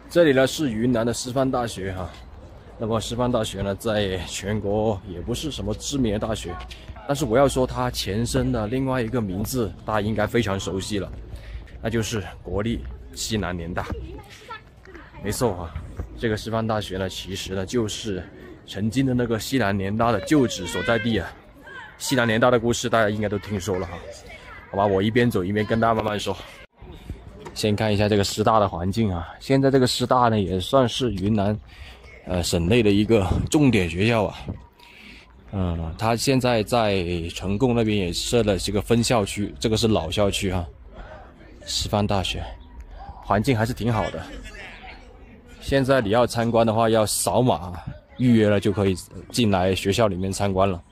这里呢是云南的师范大学哈。那么师范大学呢，在全国也不是什么知名的大学，但是我要说它前身的另外一个名字，大家应该非常熟悉了，那就是国立西南联大。没错啊，这个师范大学呢，其实呢就是曾经的那个西南联大的旧址所在地啊。西南联大的故事大家应该都听说了哈，好吧，我一边走一边跟大家慢慢说。先看一下这个师大的环境啊，现在这个师大呢也算是云南省内的一个重点学校啊。它现在在成贡那边也设了这个分校区，这个是老校区哈。师范大学环境还是挺好的。现在你要参观的话，要扫码预约了就可以进来学校里面参观了。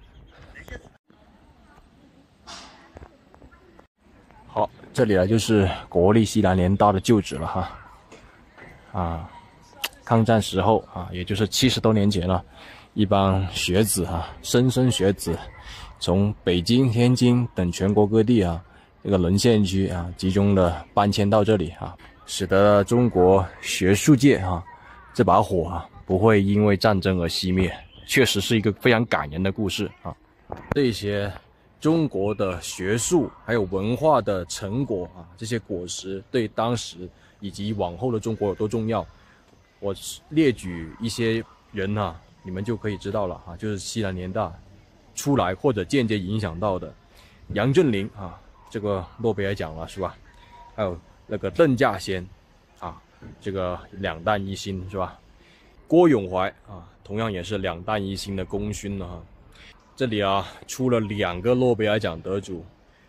好，这里呢就是国立西南联大的旧址了哈。抗战时候啊，也就是70多年前了，一帮学子啊，莘莘学子，从北京、天津等全国各地啊，这个沦陷区啊，集中的搬迁到这里啊，使得中国学术界啊这把火啊不会因为战争而熄灭，确实是一个非常感人的故事啊。这些中国的学术还有文化的成果啊，这些果实对当时以及往后的中国有多重要，我列举一些人啊，你们就可以知道了啊，就是西南联大出来或者间接影响到的杨振宁啊，这个诺贝尔奖了是吧？还有那个邓稼先啊，这个两弹一星是吧？郭永怀啊，同样也是两弹一星的功勋了哈。这里啊出了2个诺贝尔奖得主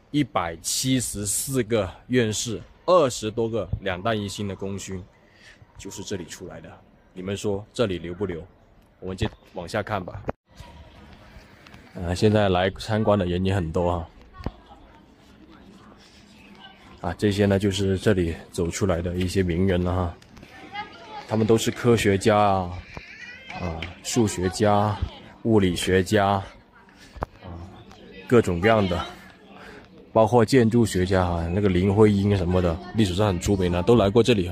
，174个院士，20多个两弹一星的功勋，就是这里出来的。你们说这里牛不牛？我们接往下看吧。现在来参观的人也很多这些呢就是这里走出来的一些名人了哈。他们都是科学家数学家、物理学家各种各样的，包括建筑学家那个林徽因什么的，历史上很出名的，都来过这里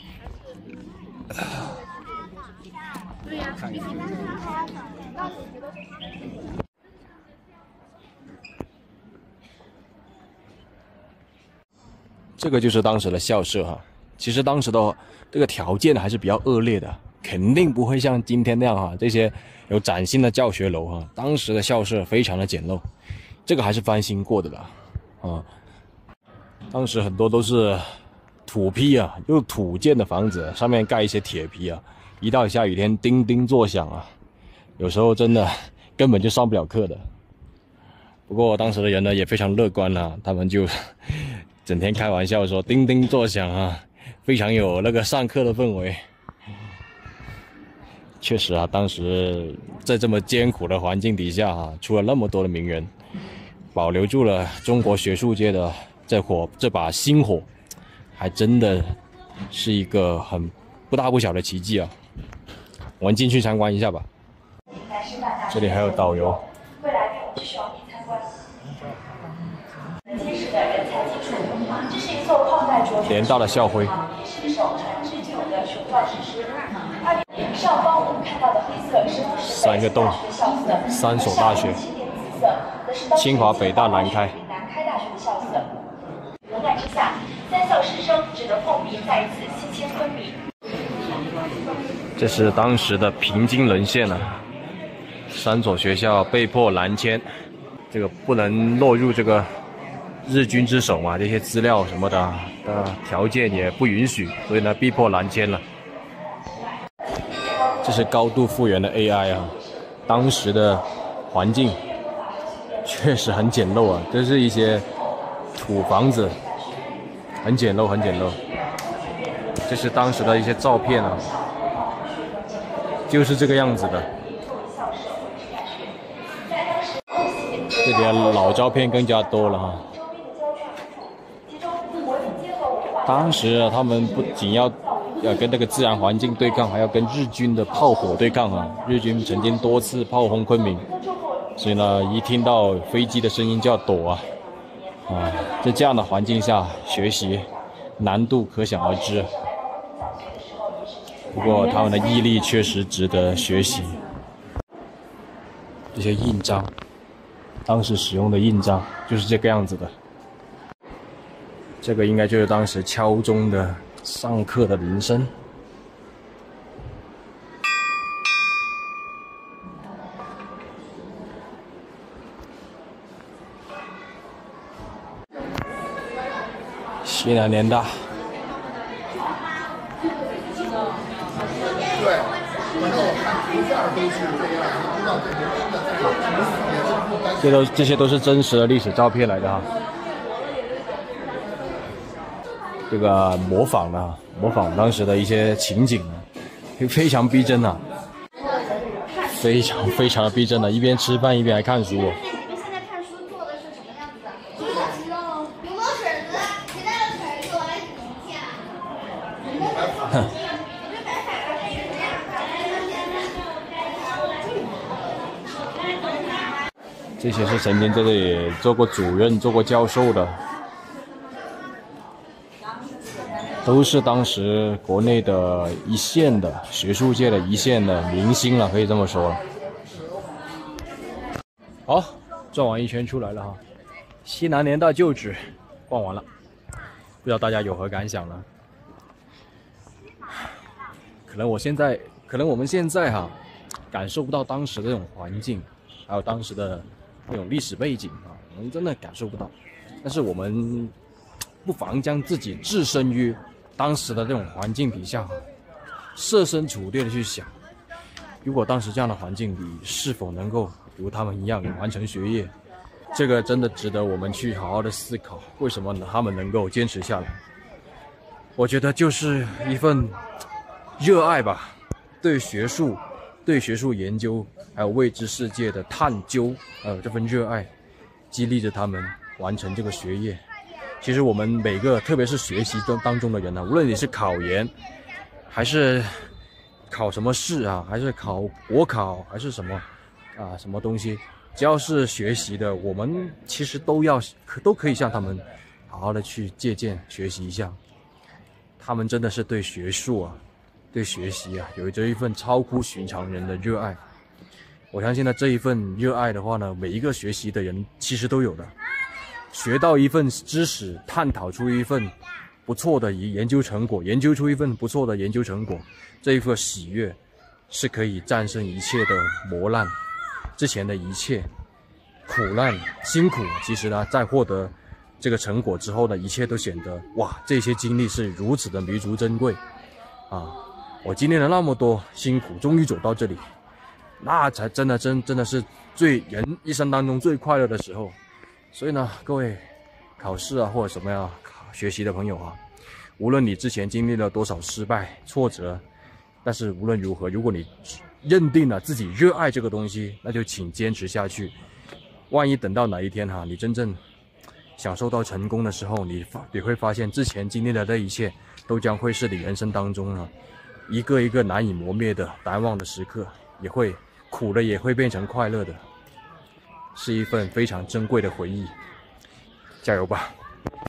这个就是当时的校舍其实当时的这个条件还是比较恶劣的，肯定不会像今天那样这些有崭新的教学楼当时的校舍非常的简陋，这个还是翻新过的了当时很多都是土坯用土建的房子，上面盖一些铁皮一到下雨天叮叮作响有时候真的根本就上不了课的。不过当时的人呢也非常乐观他们就整天开玩笑说叮叮作响非常有那个上课的氛围。确实当时在这么艰苦的环境底下出了那么多的名人，保留住了中国学术界的这把星火，还真的是一个很不大不小的奇迹我们进去参观一下吧。这里还有导游。未来并不需要你参观。结实的人才基础，这是一座旷代卓绝联大的校徽，是一首传至久的雄壮史诗。上方我们看到的黑色是3个洞，3所大学，清华、北大、南开大学的校色。无奈之下，3校师生只得奉命再一次西迁昆明。这是当时的平津沦陷3所学校被迫南迁，这个不能落入这个日军之手嘛，这些资料什么的条件也不允许，所以呢逼迫南迁了。这是高度复原的 AI 当时的环境确实很简陋这是一些土房子，很简陋很简陋。这是当时的一些照片就是这个样子的。这里的老照片更加多了当时他们不仅要跟那个自然环境对抗，还要跟日军的炮火对抗日军曾经多次炮轰昆明，所以呢一听到飞机的声音就要躲在这样的环境下学习难度可想而知。 不过他们的毅力确实值得学习。这些印章，当时使用的印章就是这个样子的。这个应该就是当时敲钟的上课的铃声。西南联大。这些都是真实的历史照片来的哈。这个模仿当时的一些情景啊，非常逼真啊，非常的逼真的，一边吃饭一边还看书。你们现在看书做的是什么样子的？做鸡肉，有没有水子？谁带了水给我来一下。哼。这些是曾经在这里做过主任、做过教授的，都是当时国内的一线的学术界的一线的明星了，可以这么说。好，转完一圈出来了哈，西南联大旧址逛完了，不知道大家有何感想呢？可能我们现在哈感受不到当时的这种环境，还有当时的那种历史背景啊，我们真的感受不到。但是我们不妨将自己置身于当时的这种环境底下，设身处地的去想，如果当时这样的环境，你是否能够如他们一样完成学业？这个真的值得我们去好好的思考，为什么他们能够坚持下来？我觉得就是一份热爱吧，对学术研究，还有未知世界的探究，这份热爱，激励着他们完成这个学业。其实我们每个，特别是学习当中的人呢，无论你是考研，还是考什么试啊，还是考国考，还是什么啊什么东西，只要是学习的，我们其实都可以向他们好好的去借鉴学习一下。他们真的是对学术啊，对学习啊，有着一份超乎寻常人的热爱。我相信呢，这一份热爱的话呢，每一个学习的人其实都有的。学到一份知识，探讨出一份不错的研究成果，研究出一份不错的研究成果，这一份喜悦是可以战胜一切的磨难，之前的一切苦难辛苦，其实呢，在获得这个成果之后呢，一切都显得哇，这些经历是如此的弥足珍贵啊！我经历了那么多辛苦，终于走到这里，那才真的是人一生当中最快乐的时候。所以呢，各位考试啊或者什么呀学习的朋友啊，无论你之前经历了多少失败挫折，但是无论如何，如果你认定了自己热爱这个东西，那就请坚持下去。万一等到哪一天哈，你真正享受到成功的时候，你会发现之前经历的这一切都将会是你人生当中啊一个一个难以磨灭的难忘的时刻，也会苦的也会变成快乐的，是一份非常珍贵的回忆。加油吧！